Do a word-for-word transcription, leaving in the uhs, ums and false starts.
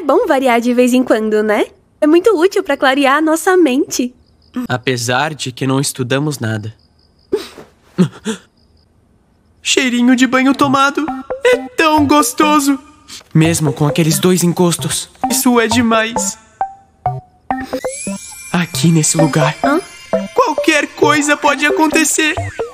bom variar de vez em quando, né? É muito útil pra clarear a nossa mente. Apesar de que não estudamos nada. Cheirinho de banho tomado. É tão gostoso. Mesmo com aqueles dois encostos. Isso é demais. Aqui nesse lugar, Hã? qualquer coisa pode acontecer.